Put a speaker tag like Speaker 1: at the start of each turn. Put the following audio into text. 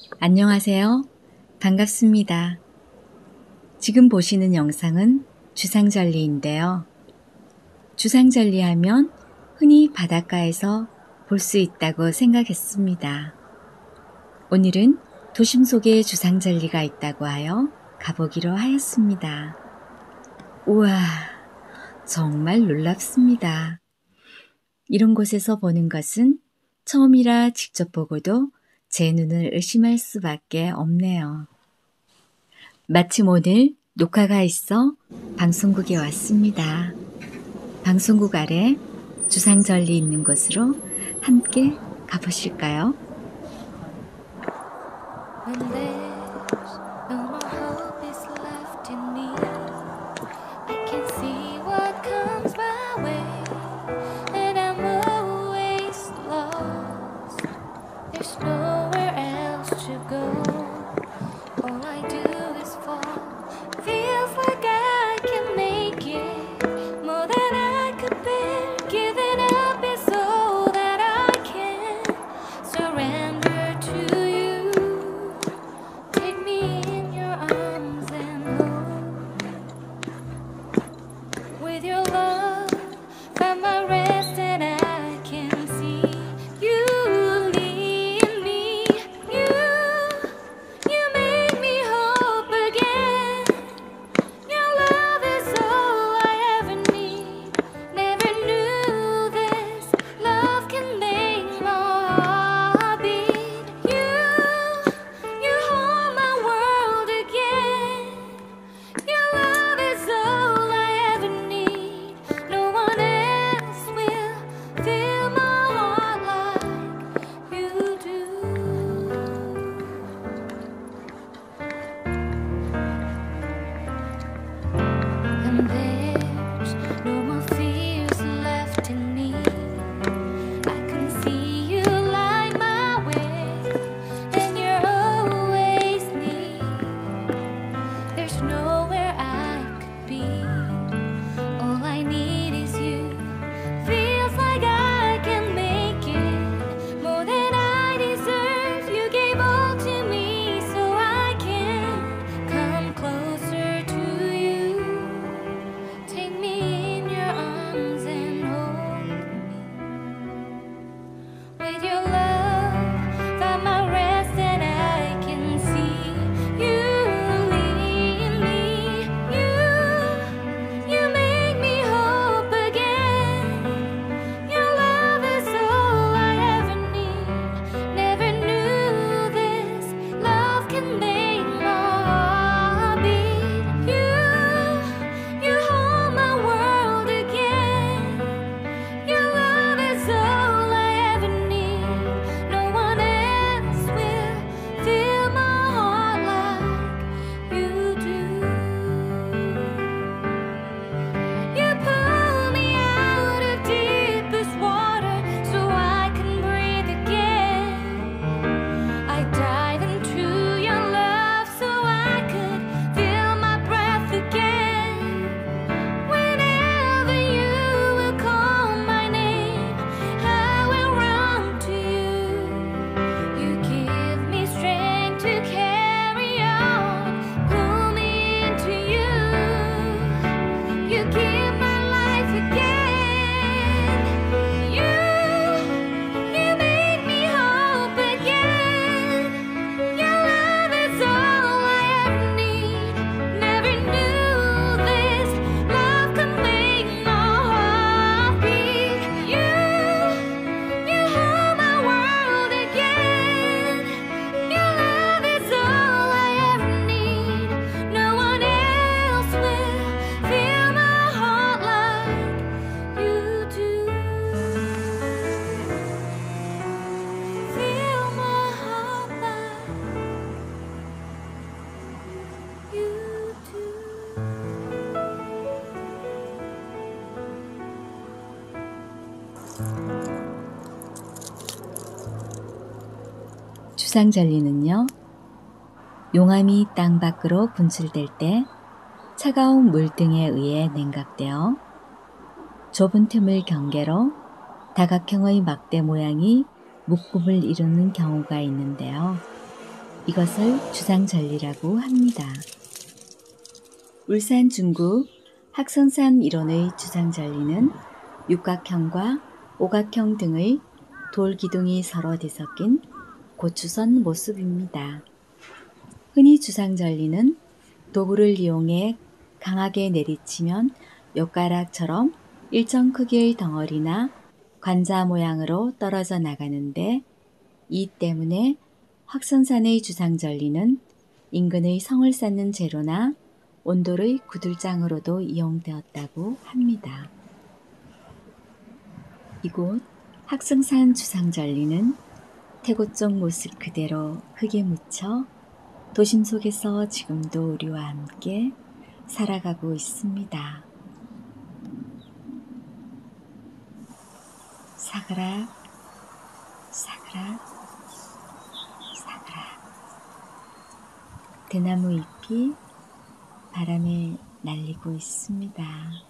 Speaker 1: 안녕하세요. 반갑습니다. 지금 보시는 영상은 주상절리인데요. 주상절리 하면 흔히 바닷가에서 볼 수 있다고 생각했습니다. 오늘은 도심 속에 주상절리가 있다고 하여 가보기로 하였습니다. 우와, 정말 놀랍습니다. 이런 곳에서 보는 것은 처음이라 직접 보고도 제 눈을 의심할 수밖에 없네요. 마침 오늘 녹화가 있어 방송국에 왔습니다. 방송국 아래 주상절리 있는 곳으로 함께 가보실까요? 주상절리는요, 용암이 땅 밖으로 분출될 때 차가운 물등에 의해 냉각되어 좁은 틈을 경계로 다각형의 막대 모양이 묶음을 이루는 경우가 있는데요. 이것을 주상절리라고 합니다. 울산 중구 학성산 일원의 주상절리는 육각형과 오각형 등의 돌 기둥이 서로 뒤섞인 고추선 모습입니다. 흔히 주상절리는 도구를 이용해 강하게 내리치면 엿가락처럼 일정 크기의 덩어리나 관자 모양으로 떨어져 나가는데, 이 때문에 확성산의 주상절리는 인근의 성을 쌓는 재료나 온돌의 구들장으로도 이용되었다고 합니다. 이곳 학성산 주상절리는 태고적 모습 그대로 흙에 묻혀 도심 속에서 지금도 우리와 함께 살아가고 있습니다. 사그락, 사그락, 사그락. 대나무 잎이 바람에 날리고 있습니다.